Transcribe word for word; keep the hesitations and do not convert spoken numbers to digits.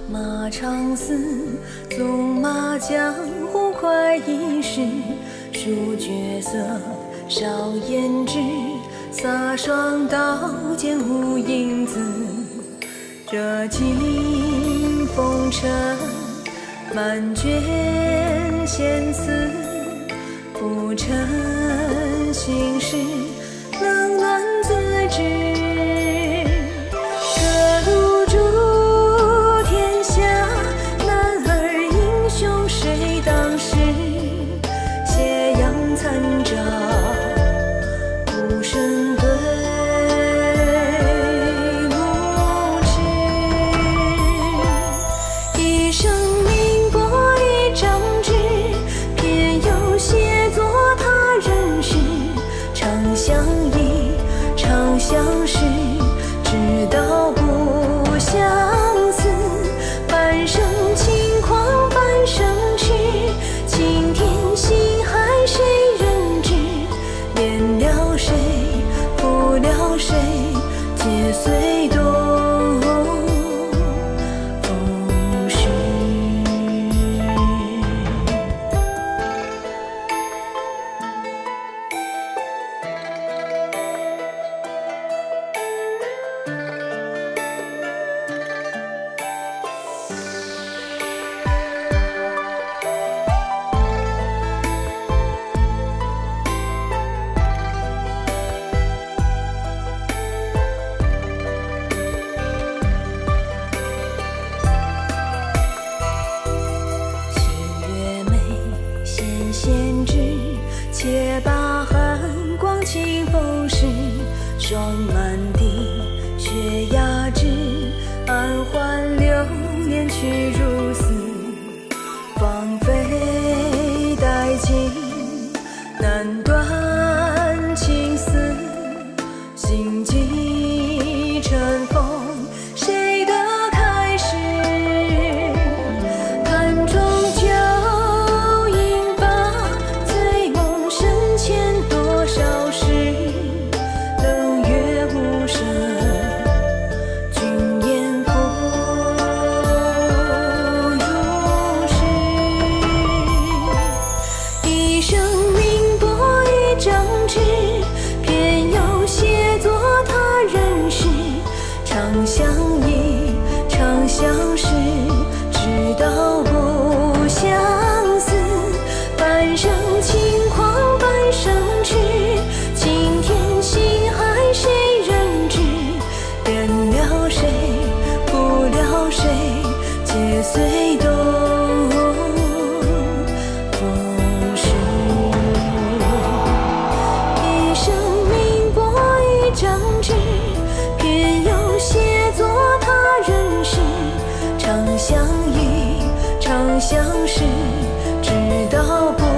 马场寺，纵马江湖快意时，书绝色，少胭脂，洒霜刀剑无影子。这尽风尘，漫卷闲思，浮沉心事，冷暖自知。 相识，直到不相思。半生轻狂，半生痴。青天心海，谁人知？恋了谁，负了谁？皆随东风逝。 闲枝，且把寒光清风时，霜满地，雪压枝，暗换流年去如丝，芳菲殆尽，难断情丝，心悸尘封。 常相依，常相识，直到不相思。半生轻狂，半生痴。青天心海，谁人知？恋了谁，负了谁？皆随东风逝。一生命搏一张纸。 偏又写作他人事，常相依，常相识，直到不。